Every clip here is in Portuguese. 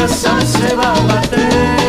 coração se va a bater.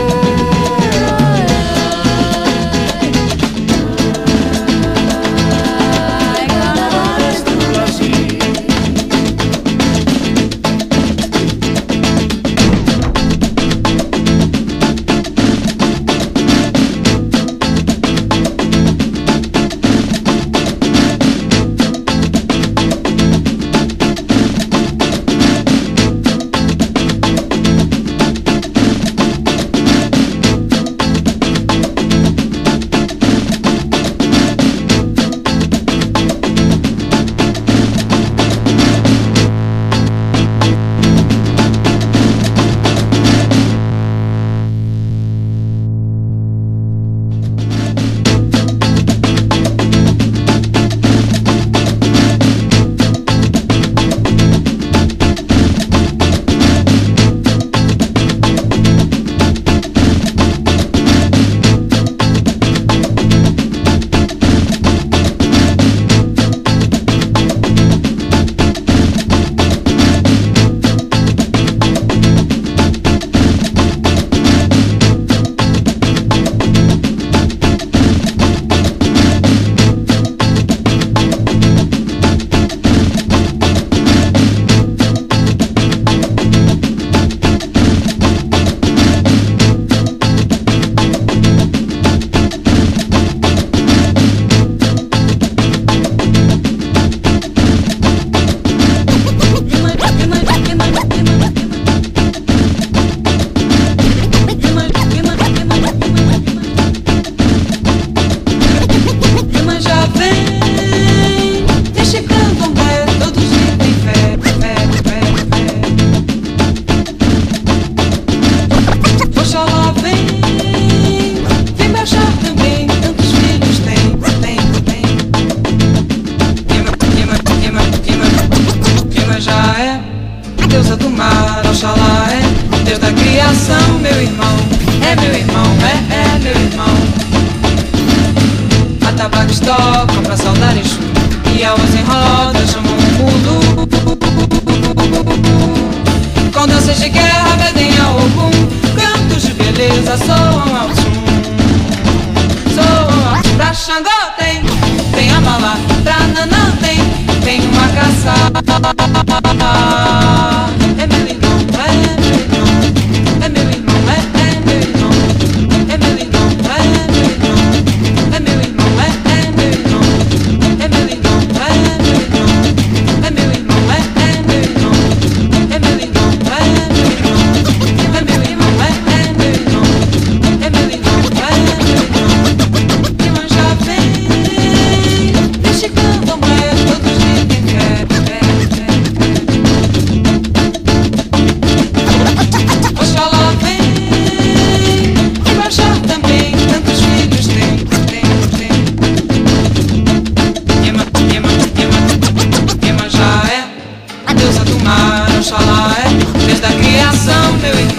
Deusa do mar, Oxalá é Deus da criação, meu irmão, é meu irmão, é meu irmão. Atabaques tocam pra saudar Exu, e a voz em roda chamam o mundo. Com danças de guerra pedem ao Ogum, cantos de beleza soam ao som. Soam ao som. Pra Xangô tem Amalá, pra Nanã tem uma caçada. É meu irmão, é meu irmão, é meu irmão, é meu irmão, é meu irmão, é meu irmão, é meu irmão, é meu irmão, é meu irmão, é meu irmão, é meu irmão, é meu irmão, é meu irmão, é meu irmão, é meu irmão, é meu irmão, é meu irmão, é meu irmão. Que manja vem, deixe candomblé, todos dizem que é. Oxalá vem, e baixar também, tantos filhos tem. Iemanjá é a deusa do mar, Oxalá é Deus da criação, meu irmão.